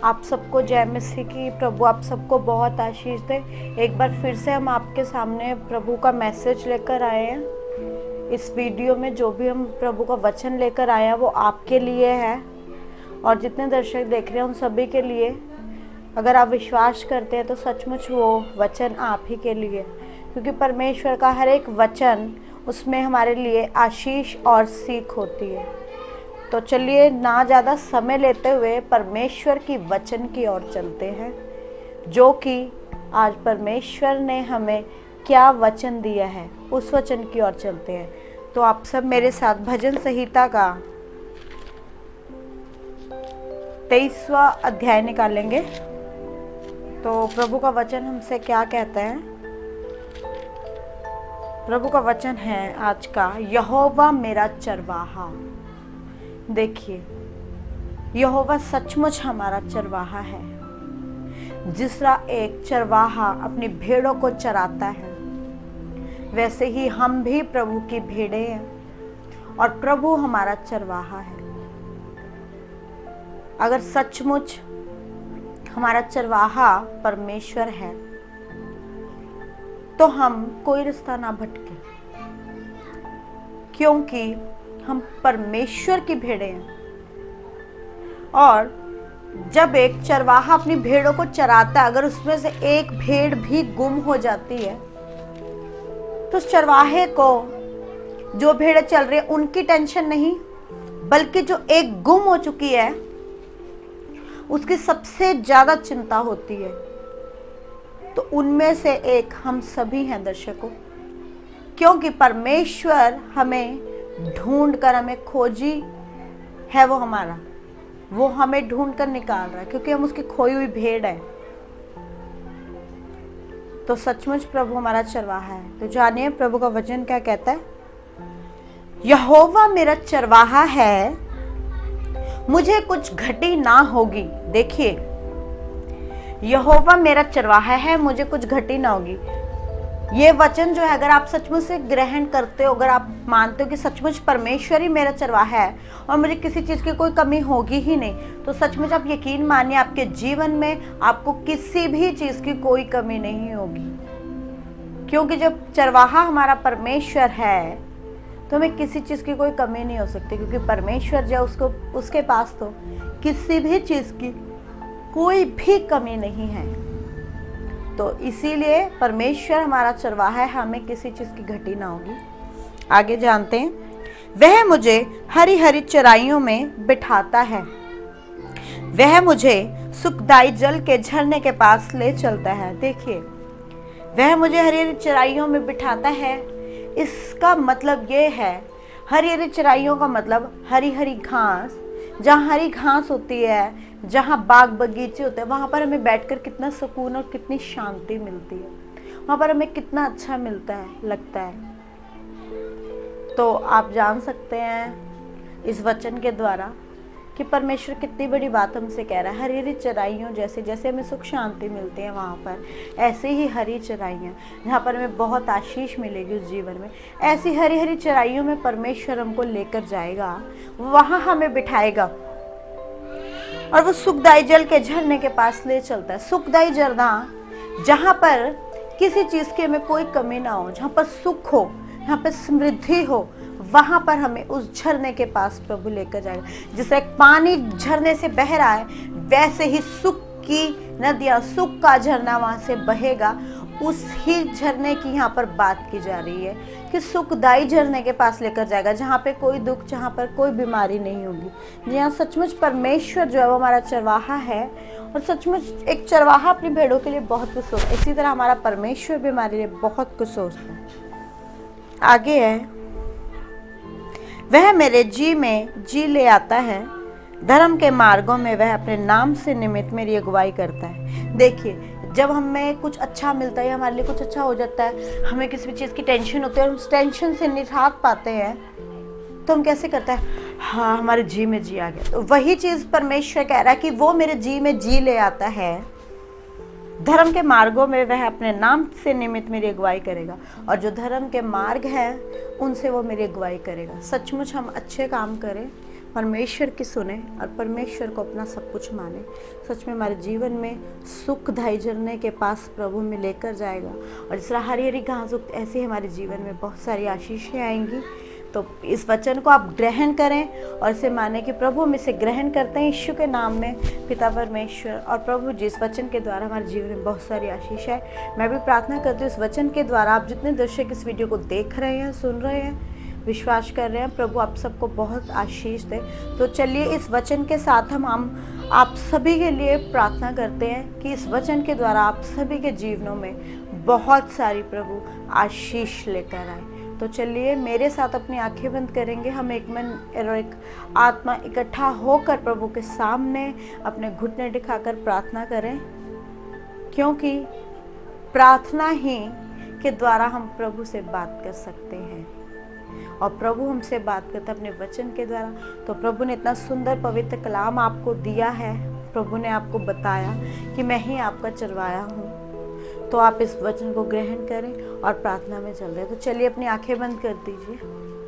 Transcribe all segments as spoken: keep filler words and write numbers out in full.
आप सबको जय मसीह की। प्रभु आप सबको बहुत आशीष दे। एक बार फिर से हम आपके सामने प्रभु का मैसेज लेकर आए हैं। इस वीडियो में जो भी हम प्रभु का वचन लेकर आए हैं वो आपके लिए है और जितने दर्शक देख रहे हैं उन सभी के लिए। अगर आप विश्वास करते हैं तो सचमुच वो वचन आप ही के लिए, क्योंकि परमेश्वर का हर एक वचन उसमें हमारे लिए आशीष और सीख होती है। तो चलिए ना ज़्यादा समय लेते हुए परमेश्वर की वचन की ओर चलते हैं, जो कि आज परमेश्वर ने हमें क्या वचन दिया है उस वचन की ओर चलते हैं। तो आप सब मेरे साथ भजन संहिता का तेईसवां अध्याय निकालेंगे। तो प्रभु का वचन हमसे क्या कहता है। प्रभु का वचन है आज का, यहोवा मेरा चरवाहा। देखिए, यहोवा सचमुच हमारा चरवाहा है। जिस तरह एक चरवाहा अपनी भेड़ों को चराता है, वैसे ही हम भी प्रभु की भेड़ें हैं और प्रभु हमारा चरवाहा है। अगर सचमुच हमारा चरवाहा परमेश्वर है तो हम कोई रास्ता ना भटके, क्योंकि हम परमेश्वर की भेड़ें हैं। और जब एक चरवाहा अपनी भेड़ों को चराता है, अगर उसमें से एक भेड़ भी गुम हो जाती है तो उस चरवाहे को जो भेड़ें चल रही है उनकी टेंशन नहीं, बल्कि जो एक गुम हो चुकी है उसकी सबसे ज्यादा चिंता होती है। तो उनमें से एक हम सभी हैं दर्शकों, क्योंकि परमेश्वर हमें ढूंढ कर, हमें खोजी है वो हमारा, वो हमें ढूंढ कर निकाल रहा है, क्योंकि हम उसकी खोई हुई भेड़ है। तो सचमुच प्रभु हमारा चरवाहा है। तो जानिए प्रभु का वचन क्या कहता है। यहोवा मेरा चरवाहा है, मुझे कुछ घटी ना होगी। देखिए, यहोवा मेरा चरवाहा है, मुझे कुछ घटी ना होगी। ये वचन जो है, अगर आप सचमुच से ग्रहण करते हो, अगर आप मानते हो कि सचमुच परमेश्वर ही मेरा चरवाहा है और मुझे किसी चीज़ की कोई कमी होगी ही नहीं, तो सचमुच आप यकीन मानिए आपके जीवन में आपको किसी भी चीज़ की कोई कमी नहीं होगी। क्योंकि जब चरवाहा हमारा परमेश्वर है तो हमें किसी चीज़ की कोई कमी नहीं हो सकती, क्योंकि परमेश्वर जो उसको उसके पास तो किसी भी चीज़ की कोई भी कमी नहीं है। तो इसीलिए परमेश्वर हमारा चरवाहा है, हमें किसी चीज़ की घटी ना होगी। आगे जानते हैं, वह मुझे हरी हरी चराइयों में बिठाता है, वह मुझे सुखदाई जल के झरने के पास ले चलता है। देखिए, वह मुझे हरी हरी चराइयों में बिठाता है, इसका मतलब ये है, हरी हरी चराइयों का मतलब हरी हरी घास। जहाँ हरी घास होती है, जहाँ बाग बगीचे होते हैं, वहाँ पर हमें बैठकर कितना सुकून और कितनी शांति मिलती है, वहाँ पर हमें कितना अच्छा मिलता है, लगता है। तो आप जान सकते हैं इस वचन के द्वारा कि परमेश्वर कितनी बड़ी बात हमसे कह रहा है। हरी हरी चराइयों जैसे जैसे हमें सुख शांति मिलती है, वहाँ पर ऐसे ही हरी चराइयाँ जहाँ पर हमें बहुत आशीष मिलेगी उस जीवन में, ऐसी हरी हरी चराइयों में परमेश्वर हमको लेकर जाएगा, वहाँ हमें बिठाएगा और वो सुखदाई जल के झरने के पास ले चलता है। सुखदाई झरना, जहाँ पर किसी चीज़ की हमें कोई कमी ना हो, जहाँ पर सुख हो, जहाँ पर समृद्धि हो, वहाँ पर हमें उस झरने के पास प्रभु लेकर जाएगा। जैसे एक पानी झरने से बह रहा है, वैसे ही सुख की नदियाँ, सुख का झरना वहाँ से बहेगा। उस ही झरने की यहाँ पर बात की जा रही है कि सुखदाई झरने के पास लेकर जाएगा, जहाँ पे कोई दुख, जहाँ पर कोई बीमारी नहीं होगी। जहाँ सचमुच परमेश्वर जो है वो हमारा चरवाहा है और सचमुच एक चरवाहा अपनी भेड़ों के लिए बहुत कुछ सोचता है, इसी तरह हमारा परमेश्वर भी हमारे लिए बहुत कुछ सोचता है। आगे है, वह मेरे जी में जी ले आता है, धर्म के मार्गों में वह अपने नाम से निमित्त मेरी अगुवाई करता है। देखिए, जब हमें कुछ अच्छा मिलता है, हमारे लिए कुछ अच्छा हो जाता है, हमें किसी भी चीज़ की टेंशन होती है और उस टेंशन से निजात पाते हैं, तो हम कैसे करते हैं, हाँ हमारे जी में जी आ गया। तो वही चीज़ परमेश्वर कह रहा है कि वो मेरे जी में जी ले आता है, धर्म के मार्गों में वह अपने नाम से निमित्त मेरी अगुवाई करेगा, और जो धर्म के मार्ग हैं उनसे वो मेरी अगुवाई करेगा। सचमुच हम अच्छे काम करें, परमेश्वर की सुने और परमेश्वर को अपना सब कुछ माने। सच में हमारे जीवन में सुख धाई झरने के पास प्रभु में लेकर जाएगा। और जिस तरह हरी हरी घास उगती ऐसे ही हमारे जीवन में बहुत सारी आशीषें आएंगी। तो इस वचन को आप ग्रहण करें और इसे माने कि प्रभु हम इसे ग्रहण करते हैं यीशु के नाम में। पिता परमेश्वर और प्रभु जी, इस वचन के द्वारा हमारे जीवन में बहुत सारी आशीष है। मैं भी प्रार्थना करती हूँ इस वचन के द्वारा आप जितने दर्शक इस वीडियो को देख रहे हैं, सुन रहे हैं, विश्वास कर रहे हैं, प्रभु आप सबको बहुत आशीष दे। तो चलिए इस वचन के साथ हम हम आप सभी के लिए प्रार्थना करते हैं कि इस वचन के द्वारा आप सभी के जीवनों में बहुत सारी प्रभु आशीष लेकर आए। तो चलिए मेरे साथ अपनी आंखें बंद करेंगे। हम एक मन और एक आत्मा इकट्ठा होकर प्रभु के सामने अपने घुटने दिखाकर प्रार्थना करें, क्योंकि प्रार्थना ही के द्वारा हम प्रभु से बात कर सकते हैं। और प्रभु हमसे बात करते अपने वचन के द्वारा। तो प्रभु ने इतना सुंदर पवित्र कलाम आपको दिया है। प्रभु ने आपको बताया कि मैं ही आपका चरवाया हूँ। तो आप इस वचन को ग्रहण करें और प्रार्थना में चल रहे। तो चलिए अपनी आंखें बंद कर दीजिए।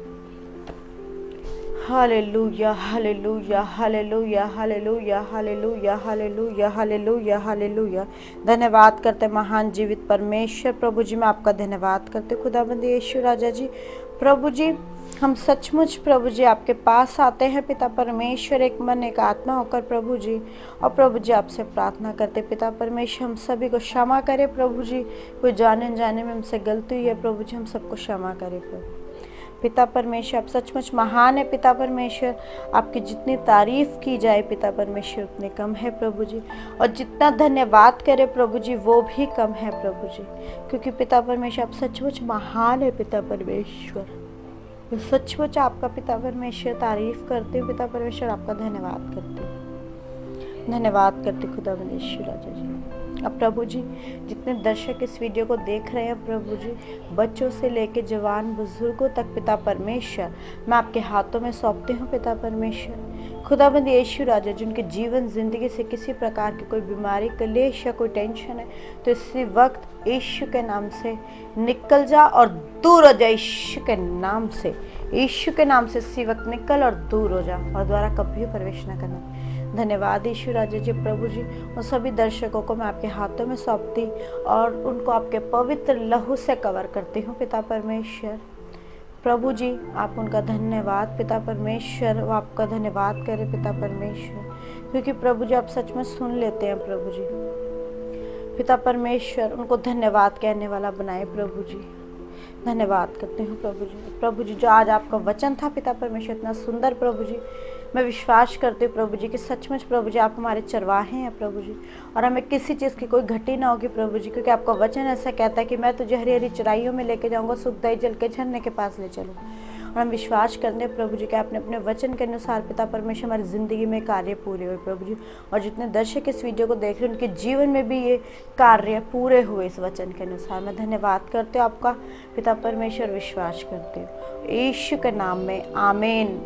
Hallelujah hallelujah hallelujah hallelujah hallelujah hallelujah hallelujah hallelujah. धन्यवाद करते महान जीवित परमेश्वर। प्रभु जी मैं आपका धन्यवाद करते खुदाबंद यीशु राजा जी। प्रभु जी हम सचमुच प्रभु जी आपके पास आते हैं पिता परमेश्वर, एक मन एक आत्मा होकर प्रभु जी। और प्रभु जी आपसे प्रार्थना करते पिता परमेश्वर हम सभी को क्षमा करें प्रभु जी। कोई जाने जाने में हमसे गलती हुई है प्रभु जी, हम सबको क्षमा करें प्रभु। पिता परमेश्वर आप सचमुच महान है पिता परमेश्वर। आपकी जितनी तारीफ की जाए पिता परमेश्वर उतने कम है प्रभु जी। और जितना धन्यवाद करे प्रभु जी वो भी कम है प्रभु जी, क्योंकि पिता परमेश्वर आप सचमुच महान है पिता परमेश्वर। मैं सचमुच आपका पिता परमेश्वर तारीफ करती हूँ पिता परमेश्वर, आपका धन्यवाद करती हूँ, धन्यवाद करती खुदा परमेश्वर राजा जी। अब प्रभु जी जितने दर्शक इस वीडियो को देख रहे हैं प्रभु जी, बच्चों से लेकर जवान बुजुर्गों तक पिता परमेश्वर मैं आपके हाथों में सौंपती हूँ पिता परमेश्वर। खुदाबंद यीशु राजा जिनके जीवन जिंदगी से किसी प्रकार की कोई बीमारी, कलेश या कोई टेंशन है तो इसी वक्त यीशु के नाम से निकल जा और दूर हो जा। यीशु के नाम से, यीशु के नाम से इसी वक्त निकल और दूर हो जा और द्वारा कभी प्रवेश न करना। धन्यवाद यीशु राजा जी। प्रभु जी उन सभी दर्शकों को मैं आपके हाथों में सौंपती और उनको आपके पवित्र लहू से कवर करती हूँ पिता परमेश्वर। प्रभु जी आप उनका धन्यवाद पिता परमेश्वर, वो आपका धन्यवाद करें पिता परमेश्वर, क्योंकि प्रभु जी आप सच में सुन लेते हैं प्रभु जी। पिता परमेश्वर उनको धन्यवाद कहने वाला बनाए प्रभु जी। धन्यवाद करते हैं प्रभु जी। प्रभु जी जो आज आपका वचन था पिता परमेश्वर इतना सुंदर प्रभु जी, मैं विश्वास करती हूँ प्रभु जी कि सचमुच प्रभु जी आप हमारे चरवाहे हैं प्रभु जी, और हमें किसी चीज़ की कोई घटी ना होगी प्रभु जी, क्योंकि आपका वचन ऐसा कहता है कि मैं तुझे हरी हरी चराइयों में लेके जाऊँगा, सुखदायी जल के झरने के पास ले चलूँ। और हम विश्वास करते हैं प्रभु जी कि आपने अपने वचन के अनुसार पिता परमेश्वर हमारी ज़िंदगी में कार्य पूरे हुए प्रभु जी। और जितने दर्शक इस वीडियो को देख रहे हैं उनके जीवन में भी ये कार्य पूरे हुए इस वचन के अनुसार। मैं धन्यवाद करते हो आपका पिता परमेश्वर, विश्वास करते हो यीशु के नाम में, आमीन।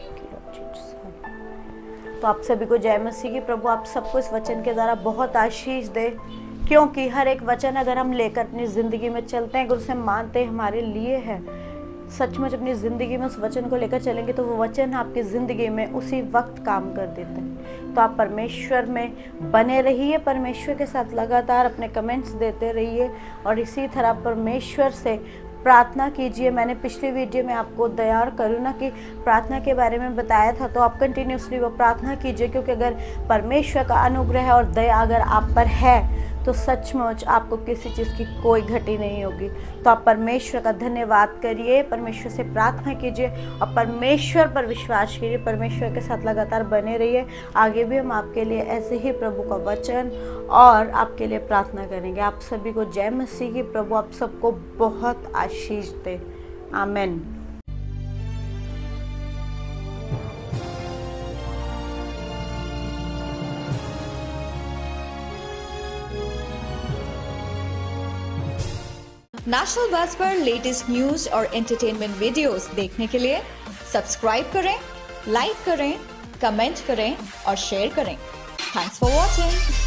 तो आप सभी को जय मसीह की। प्रभु आप सबको इस वचन के द्वारा बहुत आशीष दे, क्योंकि हर एक वचन अगर हम लेकर अपनी ज़िंदगी में चलते हैं, गुरु से मानते हैं हमारे लिए है, सचमुच अपनी ज़िंदगी में उस वचन को लेकर चलेंगे तो वो वचन आपकी ज़िंदगी में उसी वक्त काम कर देते हैं। तो आप परमेश्वर में बने रहिए, परमेश्वर के साथ लगातार अपने कमेंट्स देते रहिए और इसी तरह परमेश्वर से प्रार्थना कीजिए। मैंने पिछली वीडियो में आपको दया और करुणा की प्रार्थना के बारे में बताया था, तो आप कंटिन्यूसली वो प्रार्थना कीजिए, क्योंकि अगर परमेश्वर का अनुग्रह और दया अगर आप पर है तो सचमुच आपको किसी चीज़ की कोई घटी नहीं होगी। तो आप परमेश्वर का धन्यवाद करिए, परमेश्वर से प्रार्थना कीजिए और परमेश्वर पर विश्वास कीजिए, परमेश्वर के साथ लगातार बने रहिए। आगे भी हम आपके लिए ऐसे ही प्रभु का वचन और आपके लिए प्रार्थना करेंगे। आप सभी को जय मसीह की। प्रभु आप सबको बहुत आशीष दे, आमीन। नेशनल बज़ पर लेटेस्ट न्यूज और एंटरटेनमेंट वीडियोस देखने के लिए सब्सक्राइब करें, लाइक करें, कमेंट करें और शेयर करें। Thanks for watching.